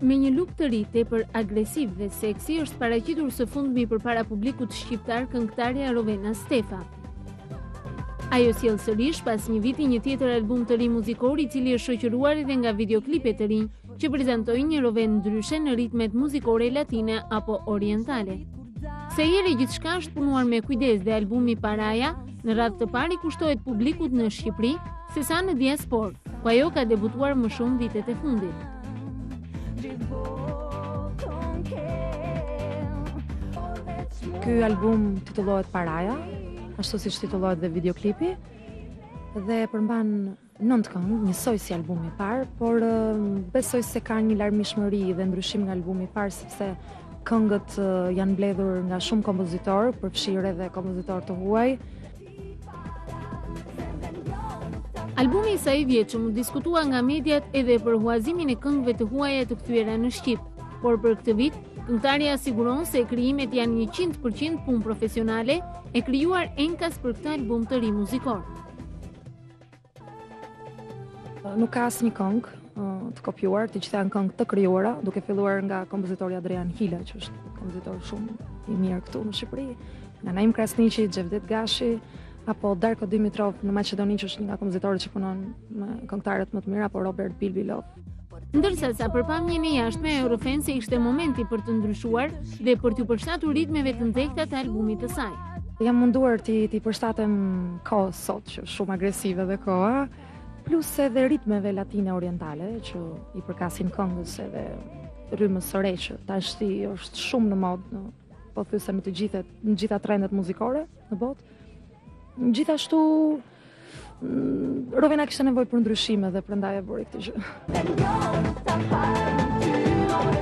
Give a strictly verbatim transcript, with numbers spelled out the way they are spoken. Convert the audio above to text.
Me një look të ri tepër agresiv dhe seksi është paraqitur së fundmi përpara publikut shqiptar këngëtarja Rovena Stefa. Ajo sjell sërish pas një viti një tjetër album të ri muzikor i cili është shoqëruar edhe nga videoklipe të rinj që prezantojnë një Roven ndryshe në ritmet muzikore latine apo orientale. Se jeri gjithçka është punuar me kujdes dhe albumi Paraja në radhë të parë i kushtohet publikut në Shqipëri sesa në diasporë, ku ajo ka debutuar më shumë vitet e fundit. Ky album titullohet Paraja, ashtu siç titullohet dhe videoklipi, dhe përmban nëntë këngë, njësoj si albumi i parë, por besoj se ka një larmishmëri dhe ndryshim nga albumi i parë, sepse këngët janë mbledhur nga shumë kompozitorë, përfshirë edhe kompozitorë të huaj. Albumi i saj i vjetshëm u diskutua nga mediat edhe për huazimin e këngëve të huaja të kthyera në shqip, por për këtë vit këngëtarja siguron se krijimet janë njëqind përqind punë profesionale e krijuar enkas për këtë album të ri muzikor. Nuk ka asnjë këngë të kopjuar, të gjitha janë këngë të krijuara, duke filluar nga kompozitori Adrian Hila, që është kompozitor shumë i mirë këtu në Shqipëri, nga Naim Krasniqi, Xhevdet Gashi, apo Darko Dimitrov në Maqedoni, që është nga kompozitorët që punon me këngëtarët më të mirë, apo Robert Bilbilov. Ndërsa sa për pamjen e jashtme e Eurofen se ishte momenti për të ndryshuar dhe për t'u përshtatur ritmeve të nxehta të albumit të saj. Jam munduar ti ti përshtatem kohës sot, që është shumë agresive dhe koha, plus edhe ritmeve latine orientale që i përkasin këngës edhe rrymës së re që tashti është shumë në modë, pothuajse në të gjitha në gjitha trendet muzikore në botë. Gjithashtu Rovena kishte nevojë për ndryshime dhe prandaj e bëri këtë gjë.